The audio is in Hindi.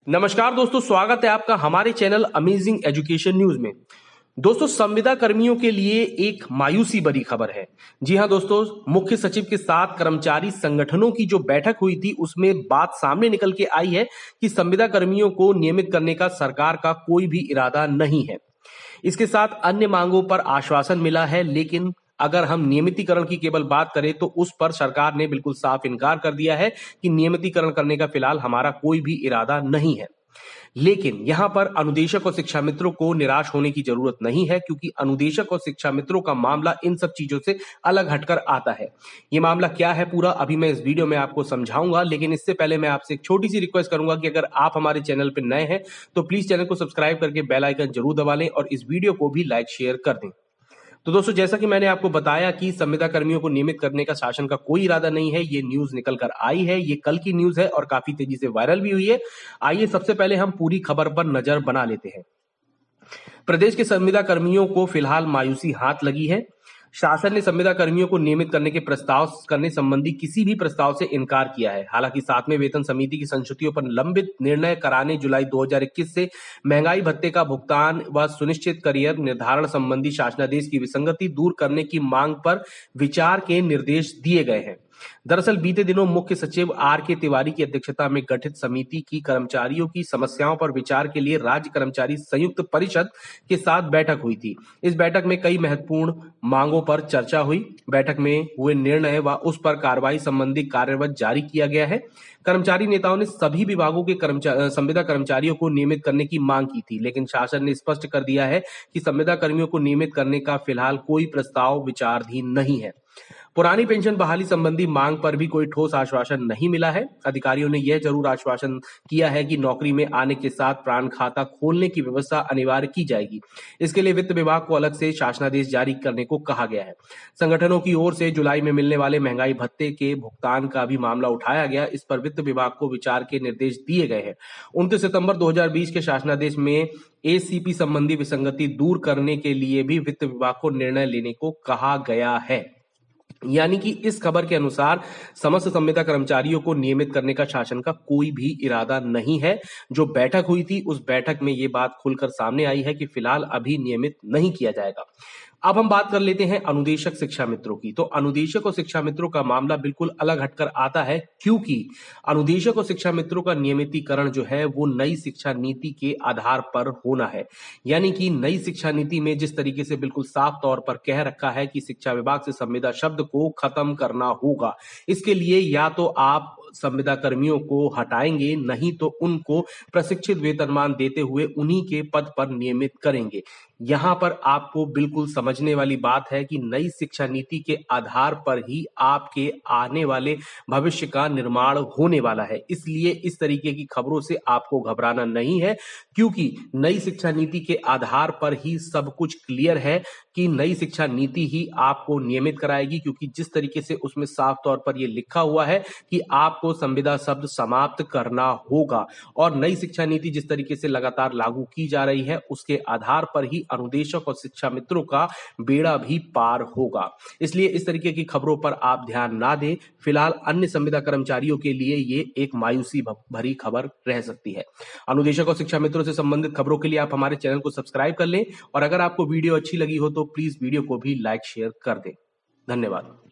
नमस्कार दोस्तों, स्वागत है आपका हमारे चैनल अमेजिंग एजुकेशन न्यूज में। दोस्तों, संविदा कर्मियों के लिए एक मायूसी भरी खबर है। जी हां दोस्तों, मुख्य सचिव के साथ कर्मचारी संगठनों की जो बैठक हुई थी उसमें बात सामने निकल के आई है कि संविदा कर्मियों को नियमित करने का सरकार का कोई भी इरादा नहीं है। इसके साथ अन्य मांगों पर आश्वासन मिला है, लेकिन अगर हम नियमितीकरण की केवल बात करें तो उस पर सरकार ने बिल्कुल साफ इनकार कर दिया है कि नियमितीकरण करने का फिलहाल हमारा कोई भी इरादा नहीं है। लेकिन यहां पर अनुदेशक और शिक्षा मित्रों को निराश होने की जरूरत नहीं है, क्योंकि अनुदेशक और शिक्षा मित्रों का मामला इन सब चीजों से अलग हटकर आता है। ये मामला क्या है पूरा अभी मैं इस वीडियो में आपको समझाऊंगा, लेकिन इससे पहले मैं आपसे एक छोटी सी रिक्वेस्ट करूंगा कि अगर आप हमारे चैनल पर नए हैं तो प्लीज चैनल को सब्सक्राइब करके बेल आइकन जरूर दबा लें और इस वीडियो को भी लाइक शेयर कर दें। तो दोस्तों, जैसा कि मैंने आपको बताया कि संविदा कर्मियों को नियमित करने का शासन का कोई इरादा नहीं है। ये न्यूज निकल कर आई है, ये कल की न्यूज है और काफी तेजी से वायरल भी हुई है। आइए सबसे पहले हम पूरी खबर पर नजर बना लेते हैं। प्रदेश के संविदा कर्मियों को फिलहाल मायूसी हाथ लगी है। शासन ने संविदा कर्मियों को नियमित करने के प्रस्ताव करने संबंधी किसी भी प्रस्ताव से इनकार किया है। हालांकि सातवें वेतन समिति की संस्तुतियों पर लंबित निर्णय कराने जुलाई 2021 से महंगाई भत्ते का भुगतान व सुनिश्चित करियर निर्धारण संबंधी शासनादेश की विसंगति दूर करने की मांग पर विचार के निर्देश दिए गए हैं। दरअसल बीते दिनों मुख्य सचिव आर के तिवारी की अध्यक्षता में गठित समिति की कर्मचारियों की समस्याओं पर विचार के लिए राज्य कर्मचारी संयुक्त परिषद के साथ बैठक हुई थी। इस बैठक में कई महत्वपूर्ण मांगों पर चर्चा हुई। बैठक में हुए निर्णय व उस पर कार्रवाई संबंधी कार्यवत जारी किया गया है। कर्मचारी नेताओं ने सभी विभागों के संविदा कर्मचारियों को नियमित करने की मांग की थी, लेकिन शासन ने स्पष्ट कर दिया है कि संविदा कर्मियों को नियमित करने का फिलहाल कोई प्रस्ताव विचाराधीन नहीं है। पुरानी पेंशन बहाली संबंधी मांग पर भी कोई ठोस आश्वासन नहीं मिला है। अधिकारियों ने यह जरूर आश्वासन किया है कि नौकरी में आने के साथ प्राण खाता खोलने की व्यवस्था अनिवार्य की जाएगी। इसके लिए वित्त विभाग को अलग से शासनादेश जारी करने को कहा गया है। संगठनों की ओर से जुलाई में मिलने वाले महंगाई भत्ते के भुगतान का भी मामला उठाया गया। इस पर वित्त विभाग को विचार के निर्देश दिए गए हैं। 29 सितंबर 2020 के शासनादेश में एसीपी संबंधी विसंगति दूर करने के लिए भी वित्त विभाग को निर्णय लेने को कहा गया है। यानी कि इस खबर के अनुसार समस्त संविदा कर्मचारियों को नियमित करने का शासन का कोई भी इरादा नहीं है। जो बैठक हुई थी उस बैठक में ये बात खुलकर सामने आई है कि फिलहाल अभी नियमित नहीं किया जाएगा। अब हम बात कर लेते हैं अनुदेशक शिक्षा मित्रों की। तो अनुदेशक और शिक्षा मित्रों का मामला बिल्कुल अलग हटकर आता है, क्योंकि अनुदेशक और शिक्षा मित्रों का नियमितीकरण जो है वो नई शिक्षा नीति के आधार पर होना है। यानी कि नई शिक्षा नीति में जिस तरीके से बिल्कुल साफ तौर पर कह रखा है कि शिक्षा विभाग से संविदा शब्द को खत्म करना होगा। इसके लिए या तो आप संविदा कर्मियों को हटाएंगे, नहीं तो उनको प्रशिक्षित वेतनमान देते हुए उन्हीं के पद पर नियमित करेंगे। यहां पर आपको बिल्कुल समझने वाली बात है कि नई शिक्षा नीति के आधार पर ही आपके आने वाले भविष्य का निर्माण होने वाला है। इसलिए इस तरीके की खबरों से आपको घबराना नहीं है, क्योंकि नई शिक्षा नीति के आधार पर ही सब कुछ क्लियर है कि नई शिक्षा नीति ही आपको नियमित कराएगी। क्योंकि जिस तरीके से उसमें साफ तौर पर यह लिखा हुआ है कि आपको संविदा शब्द समाप्त करना होगा, और नई शिक्षा नीति जिस तरीके से लगातार लागू की जा रही है उसके आधार पर ही अनुदेशक और शिक्षा मित्रों का बेड़ा भी पार होगा। इसलिए इस तरीके की खबरों पर आप ध्यान ना दें। फिलहाल अन्य संविदा कर्मचारियों के लिए ये एक मायूसी भरी खबर रह सकती है। अनुदेशक और शिक्षा मित्रों से संबंधित खबरों के लिए आप हमारे चैनल को सब्सक्राइब कर लें, और अगर आपको वीडियो अच्छी लगी हो तो प्लीज वीडियो को भी लाइक शेयर कर दें। धन्यवाद।